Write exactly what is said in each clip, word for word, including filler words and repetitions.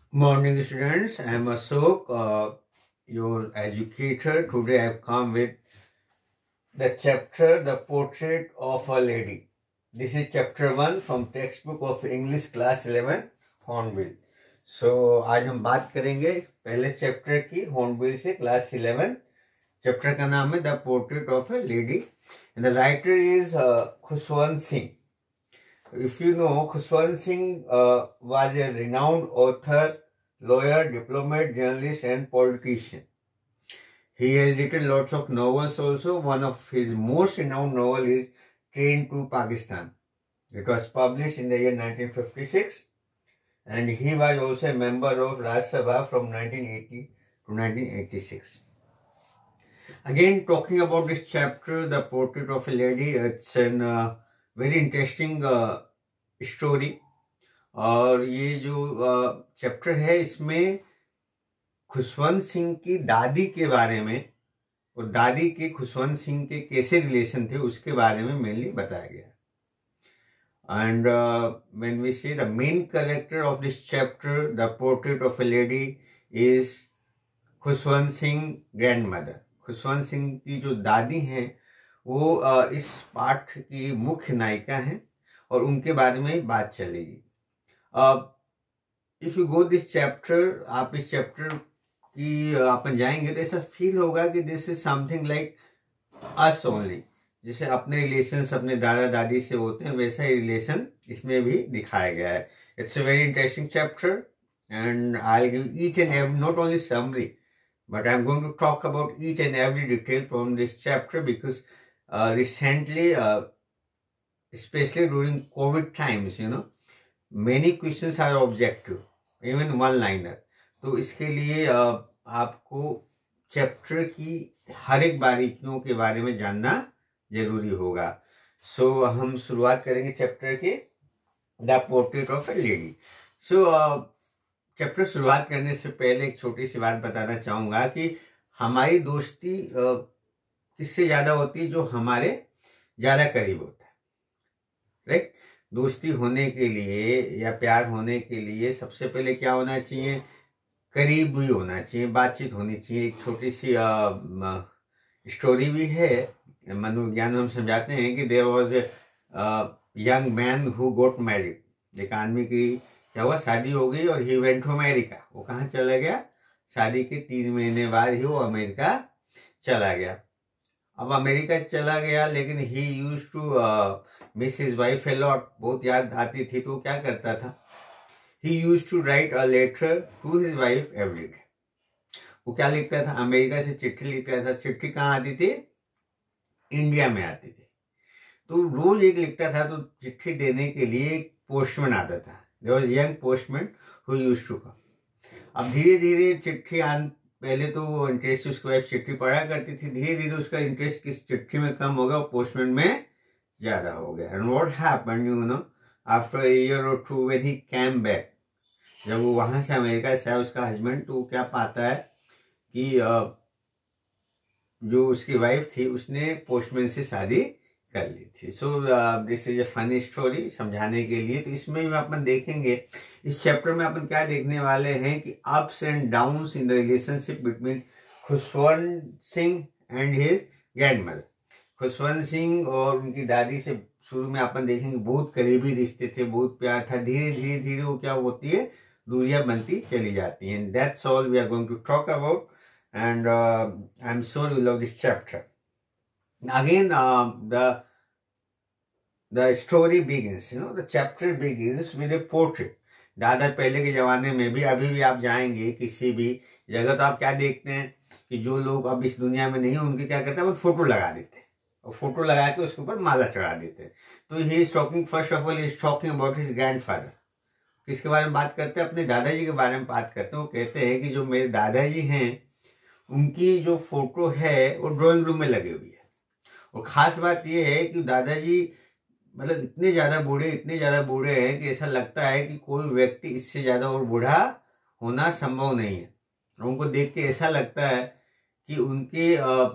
Morning students, I am Ashok, uh, your educator. Today I have come with the chapter The Portrait of a Lady. This is chapter one from textbook of English class eleven Hornbill. So आज हम बात करेंगे पहले chapter की hornbill से class eleven. Chapter का नाम है the portrait of a lady and the writer is Khushwant Singh. If you know, Khushwant Singh uh, was a renowned author, lawyer, diplomat, journalist and politician. He has written lots of novels also. One of his most renowned novel is Train to Pakistan. It was published in the year nineteen fifty-six and he was also a member of Rajya Sabha from nineteen eighty to nineteen eighty-six. Again, talking about this chapter, The Portrait of a Lady, it's an uh, very interesting story. और ये जो chapter uh, है इसमें खुशवंत सिंह की दादी के बारे में और दादी के खुशवंत सिंह के कैसे रिलेशन थे उसके बारे में मेनली बताया गया. And when we see the main character of this chapter the portrait of a lady is Khushwant Singh grandmother. Khushwant Singh की जो दादी हैं वो इस पाठ की मुख्य नायिका हैं और उनके बारे में बात चलेगी. If you go this chapter, आप इस चैप्टर की अपन जाएंगे तो ऐसा फील होगा कि this is something like us only. जैसे अपने रिलेशंस अपने दादा दादी से होते हैं वैसा ही रिलेशन इसमें भी दिखाया गया है. It's a very interesting chapter and I will give each and every, not only summary, but I am going to talk about each and every detail from this chapter because Uh, recently, uh, especially during COVID times, you know, many questions are objective, even one-liner. तो इसके लिए uh, आपको chapter की हर एक बारीकियों के बारे में जानना जरूरी होगा. सो so, हम शुरुआत करेंगे चैप्टर के the portrait of a lady. So chapter शुरुआत करने से पहले एक छोटी सी बात बताना चाहूँगा कि हमारी दोस्ती uh, किससे ज्यादा होती है? जो हमारे ज्यादा करीब होता है, राइट. दोस्ती होने के लिए या प्यार होने के लिए सबसे पहले क्या होना चाहिए? करीब भी होना चाहिए, बातचीत होनी चाहिए. एक छोटी सी स्टोरी भी है, मनोविज्ञान में हम समझाते हैं कि there was a young man who got married. एक आदमी की क्या हुआ, शादी हो गई और ही वेंट टू अमेरिका. वो कहाँ चला गया? शादी के तीन महीने बाद ही वो अमेरिका चला गया. अब अमेरिका चला गया लेकिन he use to miss his wife a lot. बहुत याद आती थी तो क्या करता था? He use to write a letter to his wife every day. वो क्या लिखता था? अमेरिका से चिट्ठी लिखता था. चिट्ठी कहाँ आती थी? इंडिया में आती थी. तो रोज एक लिखता था. तो चिट्ठी देने के लिए एक पोस्टमैन आता था. There was young postman who used to come. अब धीरे धीरे चिट्ठी आन पहले तो वो इंटरेस्ट उसकी वाइफ चिट्ठी पढ़ा करती थी. धीरे धीरे उसका इंटरेस्ट किस चिट्ठी में कम हो गया और पोस्टमैन में ज्यादा हो गया. And what happened, you know, after a year और two when he came back, जब वो वहां से अमेरिका से आया उसका हस्बैंड, तो क्या पाता है कि जो उसकी वाइफ थी उसने पोस्टमैन से शादी कर ली थी. So this is a funny story समझाने के लिए. तो इसमें भी अपन देखेंगे, इस चैप्टर में अपन क्या देखने वाले हैं कि ups and downs in the relationship between Khushwant Singh and his grandmother. Khushwant Singh और उनकी दादी से शुरू में अपन देखेंगे बहुत करीबी रिश्ते थे, बहुत प्यार था. धीरे धीरे धीरे वो क्या होती है, दूरियां बनती चली जाती हैं. That's all we are going to talk about and I am sure you love this chapter. Again, uh, the the story begins, you know, the chapter begins with a portrait. दादा पहले के जमाने में भी, अभी भी आप जाएंगे किसी भी जगह तो आप क्या देखते हैं कि जो लोग अब इस दुनिया में नहीं है उनके क्या करते हैं, वो फोटो लगा देते हैं और फोटो लगा के उसके ऊपर माला चढ़ा देते हैं. तो he is talking, first of all is talking about his grandfather. किसके बारे में बात करते हैं? अपने दादाजी के बारे में बात करते हैं. वो कहते हैं कि जो मेरे दादाजी हैं उनकी जो फोटो है वो ड्राइंग रूम में लगी हुई है. और खास बात यह है कि दादाजी मतलब इतने ज्यादा बूढ़े इतने ज्यादा बूढ़े हैं कि ऐसा लगता है कि कोई व्यक्ति इससे ज्यादा और बूढ़ा होना संभव नहीं है. उनको देख के ऐसा लगता है कि उनके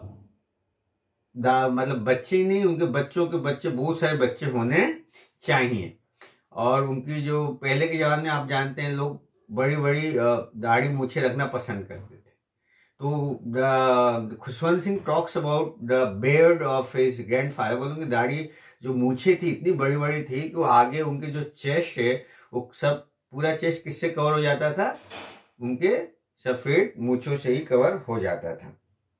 मतलब बच्चे ही नहीं, उनके बच्चों के बच्चे, बहुत सारे बच्चे होने चाहिए. और उनकी जो पहले के जमाने में आप जानते हैं लोग बड़ी बड़ी दाढ़ी मूछे रखना पसंद करते थे। तो Khushwant Singh talks about the beard of his grandfather. बोलो उनकी दाढ़ी जो मूछे थी इतनी बड़ी बड़ी थी कि वो आगे उनके जो चेस्ट है वो सब पूरा चेस्ट किससे कवर हो जाता था, उनके सफेद मूछों से ही कवर हो जाता था।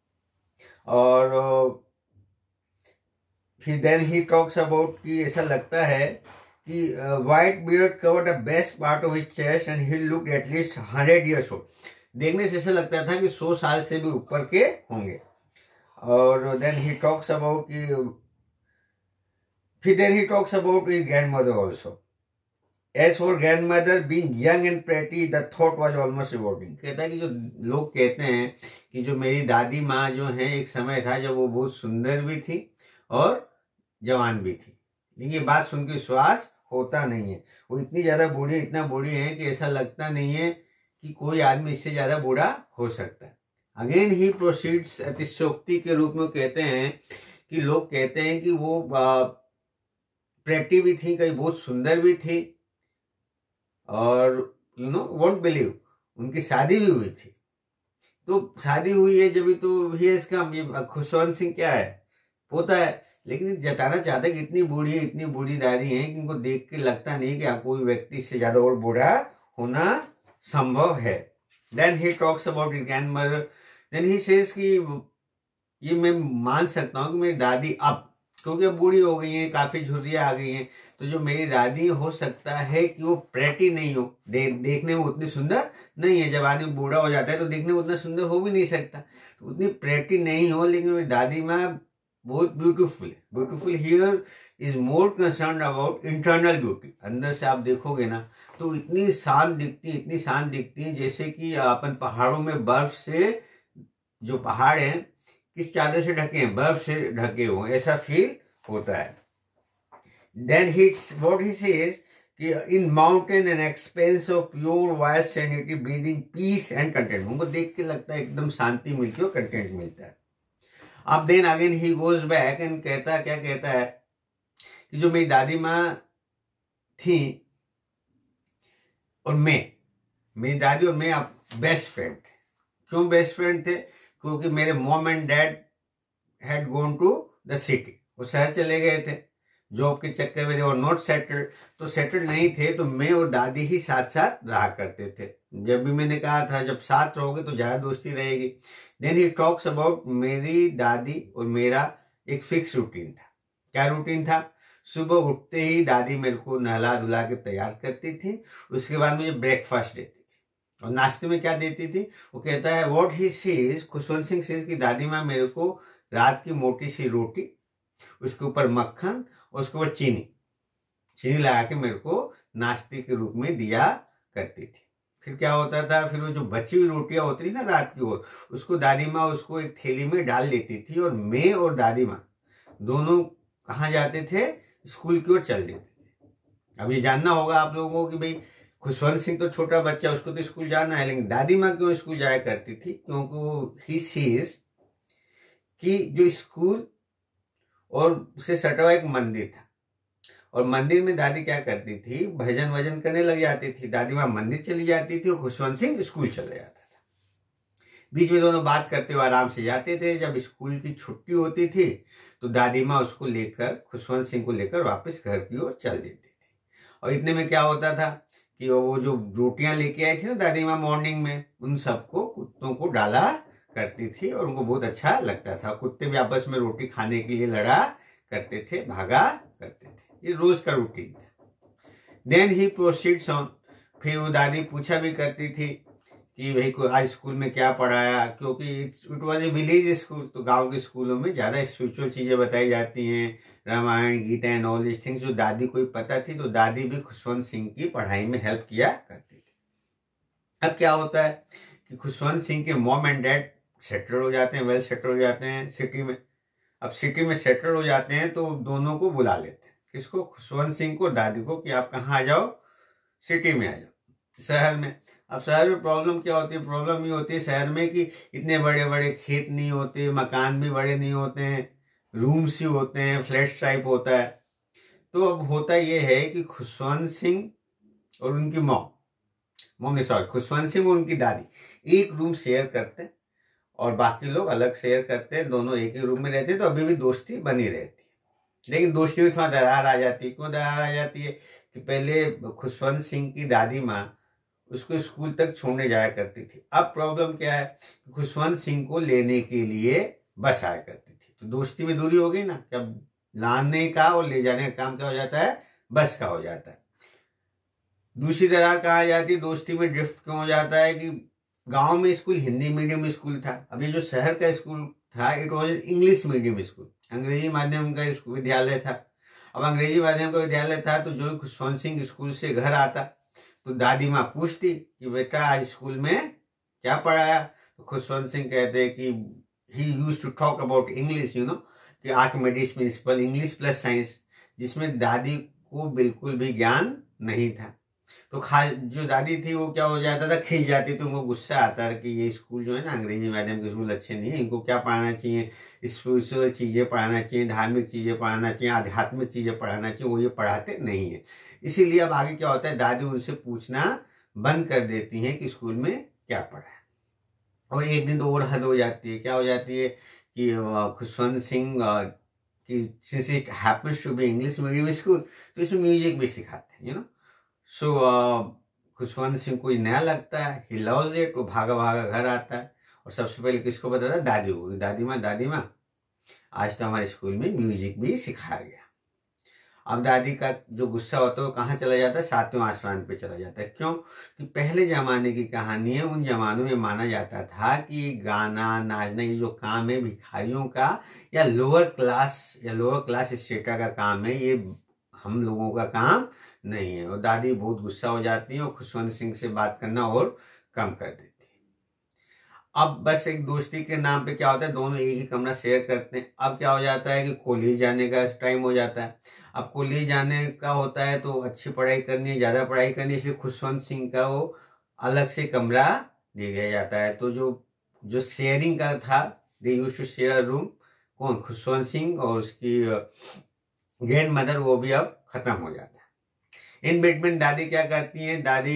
और फिर देन ही टॉक्स अबाउट कि ऐसा लगता है कि white beard covered the best part of his chest and he looked at least hundred years old. देखने से ऐसा लगता था कि सौ साल से भी ऊपर के होंगे। और देन ही टॉक्स अबाउट कि फिर then he talks about his grandmother also. As for grandmother being young and pretty the thought was almost rewarding. कहता है कि जो लोग कहते हैं कि जो मेरी दादी माँ जो है एक समय था जब वो बहुत सुंदर भी थी और जवान भी थी, लेकिन ये बात सुन के विश्वास होता नहीं है। वो इतनी ज्यादा बूढ़ी इतना बूढ़ी है कि ऐसा लगता नहीं है कि कोई आदमी इससे ज्यादा बूढ़ा हो सकता है। अगेन ही प्रोसीड्स, अतिशयोक्ति के रूप में कहते हैं कि लोग कहते हैं कि वो प्रेटी भी थी, कहीं बहुत सुंदर भी थी, और यू नो वोंट बिलीव उनकी शादी भी हुई थी। तो शादी हुई है जब भी, तो ही इसका खुशवंत सिंह क्या है, पोता है, लेकिन जताना चाहता है कि इतनी बूढ़ी है, इतनी बूढ़ी दादी है कि उनको देख के लगता नहीं कि कोई व्यक्ति इससे ज्यादा और बूढ़ा होना संभव है। Then he talks about his grandmother. Then he says कि ये मैं मान सकता हूँ कि मेरी दादी अब, क्योंकि अब बूढ़ी हो गई है, काफी झुर्रियां आ गई हैं, तो जो मेरी दादी हो सकता है कि वो प्रेटी नहीं हो, दे, देखने में उतनी सुंदर नहीं है। जब आदमी बूढ़ा हो जाता है तो देखने में उतना सुंदर हो भी नहीं सकता, तो उतनी प्रेटी नहीं हो, लेकिन मेरी दादी माँ बहुत ब्यूटीफुल है। Beautiful here is more concern about internal beauty. अंदर से आप देखोगे ना तो इतनी शांत दिखती है, इतनी शांत दिखती है, जैसे कि अपन पहाड़ों में बर्फ से, जो पहाड़ हैं किस चादर से ढके हैं, बर्फ से ढके हो, ऐसा फील होता है। Then he what he says कि in mountain and expanse of pure white serenity breathing peace and content. उनको देख के लगता है एकदम शांति मिलती है और कंटेंट मिलता है। अब then again he goes back and कहता क्या कहता है कि जो मेरी दादी माँ थी और मैं, मेरी दादी और मैं आप बेस्ट फ्रेंड थे। क्यों बेस्ट फ्रेंड थे? क्योंकि मेरे mom and dad had gone to the city, वो शहर चले गए थे जॉब के चक्कर में, और नॉट सेटल्ड, तो सेटल्ड नहीं थे, तो मैं और दादी ही साथ साथ रहा करते थे। जब भी मैंने कहा था जब साथ रहोगे तो ज्यादा दोस्ती रहेगी। देन ही टॉक्स अबाउट मेरी दादी और मेरा एक फिक्स रूटीन था। क्या रूटीन था? सुबह उठते ही दादी मेरे को नहला धुला के तैयार करती थी, उसके बाद मुझे ब्रेकफास्ट देती थी, और नाश्ते में क्या देती थी? वो कहता है what he says, Khushwant Singh says कि दादी माँ मेरे को रात की मोटी सी रोटी, उसके ऊपर मक्खन और उसके ऊपर चीनी चीनी लगा के मेरे को नाश्ते के रूप में दिया करती थी। फिर क्या होता था, फिर वो जो बची हुई रोटियां होती थी ना रात की, ओर उसको दादी माँ उसको एक थैली में डाल लेती थी, और मैं और दादी माँ दोनों कहाँ जाते थे? स्कूल की ओर चल देते थे। अब ये जानना होगा आप लोगों को कि भाई खुशवंत सिंह तो छोटा बच्चा, उसको तो स्कूल जाना है, लेकिन दादी माँ क्यों स्कूल जाया करती थी? क्योंकि ही सीज कि जो स्कूल और उसे सटा हुआ एक मंदिर था, और मंदिर में दादी क्या करती थी? भजन वजन करने लग जाती थी। दादी माँ मंदिर चली जाती थी और खुशवंत सिंह स्कूल चला जाता था। बीच में दोनों बात करते हुए आराम से जाते थे। जब स्कूल की छुट्टी होती थी तो दादी माँ उसको लेकर, खुशवंत सिंह को लेकर वापस घर की ओर चल देती थी। और इतने में क्या होता था कि वो जो रोटियां लेके आई थी ना दादी माँ मॉर्निंग में, उन सबको कुत्तों को डाला करती थी, और उनको बहुत अच्छा लगता था। कुत्ते भी आपस में रोटी खाने के लिए लड़ा करते थे, भागा करते थे। ये रोज का रूटीन था। Then he proceeds on. फिर वो दादी पूछा भी करती थी कि भाई को आज स्कूल में क्या पढ़ाया, क्योंकि it was a village school, तो गांव के स्कूलों में ज्यादा स्पिरिचुअल चीजें बताई जाती हैं, Ramayan Gita and all this things, जो दादी को पता थी। तो दादी भी खुशवंत सिंह की पढ़ाई में हेल्प किया करती थी। अब क्या होता है कि खुशवंत सिंह के मॉम एंड डैड सेटल हो जाते हैं, वेल सेटल हो जाते हैं सिटी में। अब सिटी में सेटल हो जाते हैं तो दोनों को बुला लेते हैं। किसको? खुशवंत सिंह को, दादी को, कि आप कहाँ आ जाओ? सिटी में आ जाओ, शहर में। अब शहर में प्रॉब्लम क्या होती है? प्रॉब्लम ये होती है शहर में कि इतने बड़े बड़े खेत नहीं होते, मकान भी बड़े नहीं होते हैं, रूम्स ही होते हैं, फ्लैट टाइप होता है। तो अब होता ये है कि खुशवंत सिंह और उनकी मॉम मॉम नहीं सॉरी खुशवंत सिंह और उनकी दादी एक रूम शेयर करते हैं और बाकी लोग अलग शेयर करते हैं, दोनों एक ही रूम में रहते हैं, तो अभी भी दोस्ती बनी रहती है। लेकिन दोस्ती में थोड़ा दरार आ जाती है। क्यों दरार आ जाती है कि पहले खुशवंत सिंह की दादी माँ उसको स्कूल तक छोड़ने जाया करती थी। अब प्रॉब्लम क्या है, खुशवंत सिंह को लेने के लिए बस आया करती थी, तो दोस्ती में दूरी हो गई ना। जब लाने का और ले जाने का काम क्या हो जाता है, बस का हो जाता है। दूसरी दरार कहाँ आ जाती है दोस्ती में, ड्रिफ्ट क्यों हो जाता है कि गांव में स्कूल हिंदी मीडियम स्कूल था, अभी जो शहर का स्कूल था it was English medium school, अंग्रेजी माध्यम का विद्यालय था। अब अंग्रेजी माध्यम का विद्यालय था तो जो खुशवंत सिंह स्कूल से घर आता तो दादी माँ पूछती कि बेटा आज स्कूल में क्या पढ़ाया, तो खुशवंत सिंह कहते कि he used to talk about English, you know, कि Archimedes principle English plus science, जिसमें दादी को बिल्कुल भी ज्ञान नहीं था। तो खा जो दादी थी वो क्या हो जाता था, खिंच जाती, तो उनको गुस्सा आता था कि ये स्कूल जो है ना अंग्रेजी माध्यम के स्कूल अच्छे नहीं है, इनको क्या पढ़ाना चाहिए, स्पिरिचुअल चीजें पढ़ाना चाहिए, धार्मिक चीजें पढ़ाना चाहिए, आध्यात्मिक चीजें पढ़ाना चाहिए, वो ये पढ़ाते नहीं है। इसीलिए अब आगे क्या होता है, दादी उनसे पूछना बंद कर देती है कि स्कूल में क्या पढ़ा है। और एक दिन तो और हद हो जाती है, क्या हो जाती है कि खुशवंत सिंह कि since it happens to be English medium school तो इसमें म्यूजिक भी सिखाते हैं, you know. So Khushwant Singh को नया लगता है, ही लव्स इट, वो भागा भागा घर आता है और सबसे पहले किसको बताता है, दादी को, दादी माँ दादी माँ आज तो हमारे स्कूल में म्यूजिक भी सिखाया गया। अब दादी का जो गुस्सा होता है वो कहाँ चला जाता है, सातवें आसमान पे चला जाता है। क्यों कि पहले जमाने की कहानी है, उन जमानों में माना जाता था कि गाना नाचना ये जो काम है भिखारियों का या लोअर क्लास या लोअर क्लास स्टेटा का काम है, ये हम लोगों का काम नहीं है। और दादी बहुत गुस्सा हो जाती है और खुशवंत सिंह से बात करना और कम कर देती है। अब बस एक दोस्ती के नाम पे क्या होता है, दोनों एक ही कमरा शेयर करते हैं। अब क्या हो जाता है कि कॉलेज जाने का टाइम हो जाता है। अब कॉलेज जाने का होता है तो अच्छी पढ़ाई करनी है, ज्यादा पढ़ाई करनी है, इसलिए खुशवंत सिंह का वो अलग से कमरा दे दिया जाता है। तो जो जो शेयरिंग का था, they used to share room, कौन, खुशवंत सिंह और उसकी ग्रैंड मदर, वो भी अब खत्म हो जाता है। इन बिटवीन दादी क्या करती हैं, दादी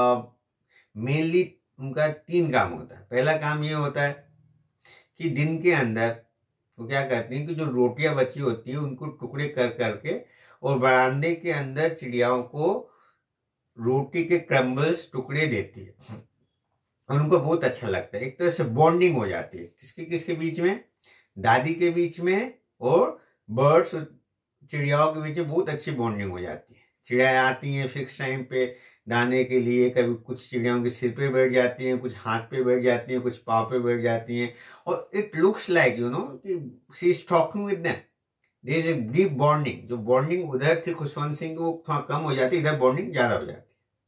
मेनली उनका तीन काम होता है। पहला काम ये होता है कि दिन के अंदर वो क्या करती हैं कि जो रोटियां बची होती है उनको टुकड़े कर करके और बरामदे के अंदर चिड़ियाओं को रोटी के क्रम्बल्स टुकड़े देती है और उनको बहुत अच्छा लगता है। एक तरह से बॉन्डिंग हो जाती है, किसके किसके बीच में, दादी के बीच में और बर्ड्स चिड़ियाओं के बीच में बहुत अच्छी बॉन्डिंग हो जाती है। चिड़ियाएं आती हैं फिक्स टाइम पे दाने के लिए, कभी कुछ चिड़ियाओं के सिर पे बैठ जाती हैं, कुछ हाथ पे बैठ जाती हैं, कुछ पाँव पे बैठ जाती हैं और it looks like you know कि she is talking with them, there is a deep bonding. जो बॉन्डिंग उधर थी खुशवंत सिंह को थोड़ा कम हो जाती है, इधर बॉन्डिंग ज्यादा हो जाती है।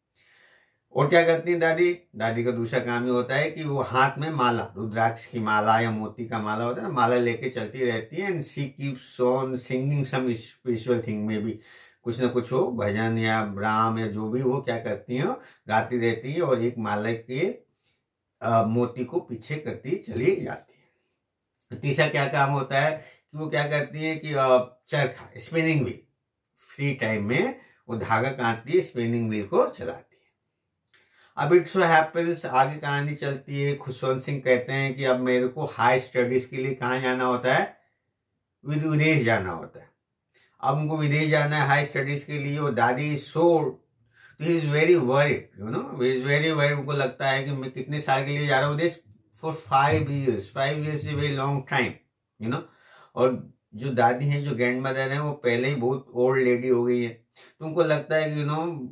और क्या करती है दादी, दादी का दूसरा काम ये होता है कि वो हाथ में माला, रुद्राक्ष की माला या मोती का माला होता है ना, माला लेके चलती रहती है and she keeps on singing some spiritual thing, में भी कुछ ना कुछ हो, भजन या राम या जो भी वो क्या करती है गाती रहती है और एक माला के आ, मोती को पीछे करती चली जाती है। तीसरा क्या काम होता है कि वो क्या करती है कि चरखा, स्पिनिंग व्हील, फ्री टाइम में वो धागा काटती है, स्पिनिंग व्हील को चलाती है। अब इट सो हैपेंस, आगे कहानी चलती है, खुशवंत सिंह कहते हैं कि अब मेरे को हाई स्टडीज के लिए कहाँ जाना होता है, विदेश जाना होता है। अब उनको विदेश जाना है हाई स्टडीज के लिए और दादी so he is very worried, you know, he is very worried. उनको लगता है कि मैं कितने साल के लिए जा रहा हूँ विदेश, for five years five years is very long time, you know. और जो दादी हैं, जो ग्रैंड मदर है, वो पहले ही बहुत ओल्ड लेडी हो गई है, तो उनको लगता है कि यू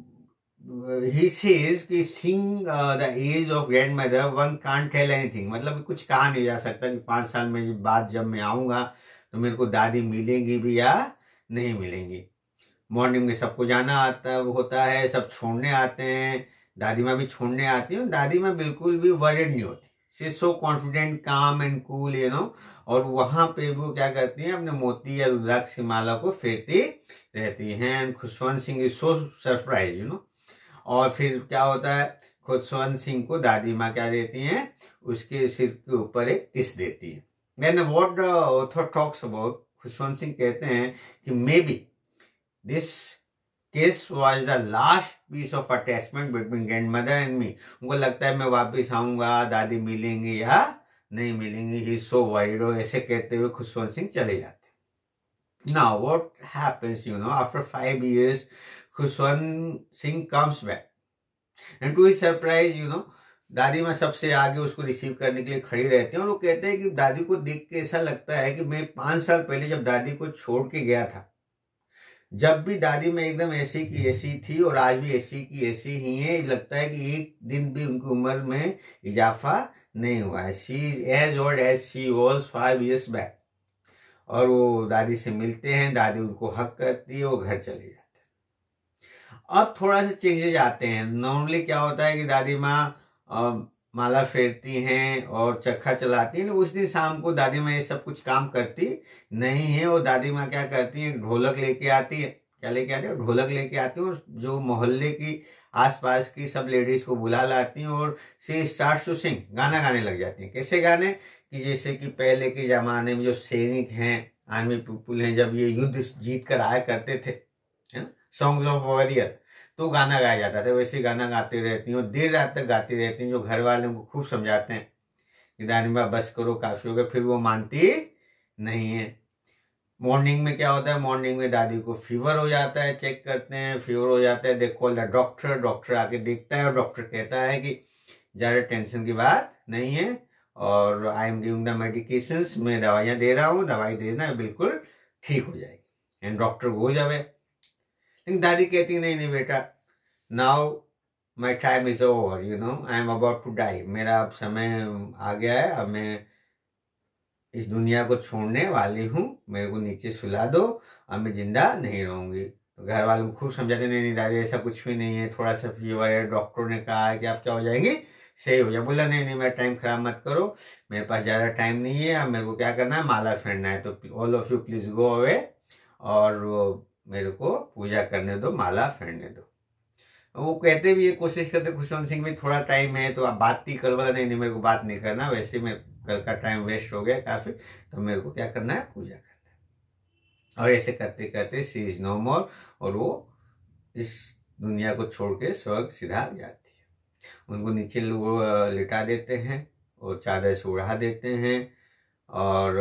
नो ही सेज कि seeing the age of grandmother one can't tell anything, मतलब कुछ कहा नहीं जा सकता कि पांच साल में बाद जब मैं आऊंगा तो मेरे को दादी मिलेंगी भी या नहीं मिलेंगी। मॉर्निंग में सबको जाना आता होता है, सब छोड़ने आते हैं, दादी माँ भी छोड़ने आती है। दादी माँ बिल्कुल भी वरिड नहीं होती, she is so confident, calm and cool, you know. और वहां पे वो क्या करती हैं, अपने मोती या रुद्राक्ष की माला को फेरती रहती हैं। Khushwant Singh is so surprise, you know. और फिर क्या होता है, खुशवंत सिंह को दादी माँ क्या देती हैं, उसके सिर के ऊपर एक किस देती है। Then what the author talks about, Khushwant Singh कहते हैं कि may be this kiss was the last piece of attachment between grandmother and me. उनको लगता है मैं वापस आऊंगा, दादी मिलेंगी या नहीं मिलेंगी, ही सो वरीड, ऐसे कहते हुए खुशवंत सिंह चले जाते। Now what happens, you know, after five years Khushwant Singh comes back and to his surprise, you know, दादी माँ सबसे आगे उसको रिसीव करने के लिए खड़ी रहती हैं और वो कहते हैं कि दादी को देख के ऐसा लगता है कि मैं पांच साल पहले जब दादी को छोड़ के गया था, जब भी दादी में एकदम ऐसी की ऐसी थी और आज भी ऐसी की ऐसी ही है। लगता है कि एक दिन भी उनकी उम्र में इजाफा नहीं हुआ है। She is as old as she was five years back. और वो दादी से मिलते हैं, दादी उनको हक करती है, वो घर चले जाते हैं। अब थोड़ा सा चेंजेज आते हैं। नॉर्मली क्या होता है कि दादी माँ माला फेरती हैं और चरखा चलाती हैं, उस दिन शाम को दादी माँ ये सब कुछ काम करती नहीं है। और दादी माँ क्या करती है, ढोलक लेके आती है। क्या लेके आती है? ढोलक लेके आती है और जो मोहल्ले की आसपास की सब लेडीज को बुला लाती हैं और सी स्टार्ट टू सिंग, गाना गाने लग जाती हैं। कैसे गाने कि जैसे कि पहले के जमाने में जो सैनिक हैं, आर्मी पीपुल हैं, जब ये युद्ध जीत कर आया करते थे, है ना, सॉन्ग्स ऑफ वॉरियर, तो गाना गाया जाता था। वैसे गाना गाती रहती हैं और देर रात तक गाती रहती हैं। जो घर वाले उनको खूब समझाते हैं कि दादी माँ बस करो, काफी हो गया, फिर वो मानती नहीं है। मॉर्निंग में क्या होता है, मॉर्निंग में दादी को फीवर हो जाता है, चेक करते हैं, फीवर हो जाता है, they call the doctor. Doctor आके देखता है और डॉक्टर कहता है कि ज़्यादा टेंशन की बात नहीं है और I am giving the medications, मैं दवाइयाँ दे रहा हूँ, दवाई देना बिल्कुल ठीक हो जाएगी। एंड डॉक्टर गो जावे। लेकिन दादी कहती नहीं नहीं बेटा, now my time is over, you know, I am about to die. मेरा अब समय आ गया है, अब मैं इस दुनिया को छोड़ने वाली हूँ, मेरे को नीचे सुला दो, अब मैं जिंदा नहीं रहूंगी। तो घर वालों को खूब समझाते, नहीं नहीं दादी ऐसा कुछ भी नहीं है, थोड़ा सा फीवर है, डॉक्टर ने कहा है कि आप क्या हो जाएंगे, सही हो जाए। बोला नहीं नहीं मेरा टाइम खराब मत करो, मेरे पास ज़्यादा टाइम नहीं है, अब मेरे को क्या करना है, माला फेरना है, तो all of you please go away और मेरे को पूजा करने दो, माला फेरने दो। वो कहते भी ये कोशिश करते खुशवंत सिंह भी, थोड़ा टाइम है तो आप बात ही कर, बोला नहीं नहीं मेरे को बात नहीं करना, वैसे मैं कल का टाइम वेस्ट हो गया काफी, तो मेरे को क्या करना है, पूजा करना है। और ऐसे करते करते सी इज नो मोर, और वो इस दुनिया को छोड़ के स्वर्ग सिधार जाती है। उनको नीचे लोग लिटा देते हैं और चादर से उड़ा देते हैं और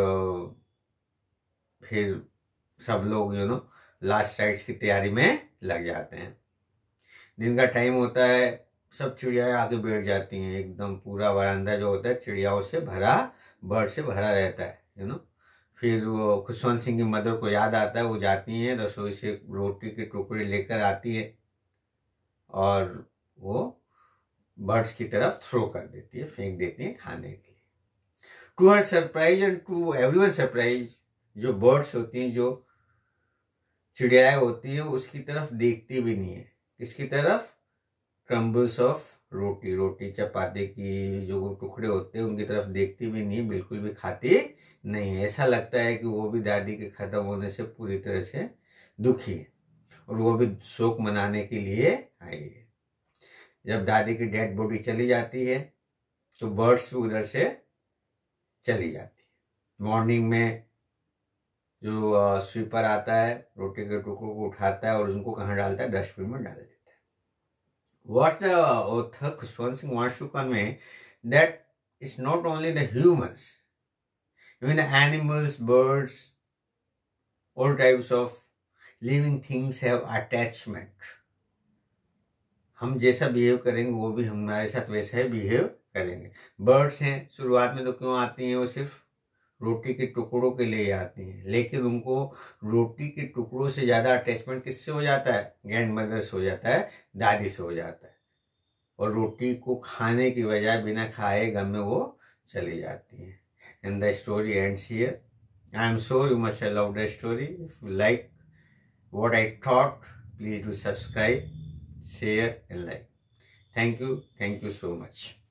फिर सब लोग यू नो लास्ट राइट्स की तैयारी में लग जाते हैं। दिन का टाइम होता है, सब चिड़ियाएं आके बैठ जाती हैं, एकदम पूरा बरामदा जो होता है चिड़ियाओं से भरा, बर्ड से भरा रहता है, यू नो। फिर वो खुशवंत सिंह की मदर को याद आता है, वो जाती हैं रसोई से रोटी के टुकड़े लेकर आती है और वो बर्ड्स की तरफ थ्रो कर देती है, फेंक देती है खाने के लिए। To her surprise and to everyone surprise, जो बर्ड्स होती हैं, जो चिड़ियाएं होती है, उसकी तरफ देखती भी नहीं है। किसकी तरफ? क्रम्बल्स ऑफ रोटी, रोटी चपाती की जो टुकड़े होते हैं उनकी तरफ देखती भी नहीं, बिल्कुल भी खाती नहीं है। ऐसा लगता है कि वो भी दादी के खत्म होने से पूरी तरह से दुखी है और वो भी शोक मनाने के लिए आई है। जब दादी की डेड बॉडी चली जाती है तो बर्ड्स भी उधर से चली जाती है। मॉर्निंग में जो स्वीपर आता है, रोटी के टुकड़ों को उठाता है और उनको कहाँ डालता है, डस्टबिन में डाल देता है। What the author Khushwant Singh wants to convey that it's not only the humans, even the animals, birds, all types of living things have attachment. हम जैसा बिहेव करेंगे वो भी हमारे साथ वैसा ही बिहेव करेंगे। बर्ड्स हैं, शुरुआत में तो क्यों आती हैं, वो सिर्फ रोटी के टुकड़ों के लिए आती हैं, लेकिन उनको रोटी के टुकड़ों से ज़्यादा अटैचमेंट किससे हो जाता है, ग्रैंड मदर से हो जाता है, दादी से हो जाता है। और रोटी को खाने की बजाय बिना खाए गम में वो चली जाती हैं। And the story ends here. I am sure you must have loved the story. If you like what I thought, please do subscribe, share and like. Thank you, thank you so much.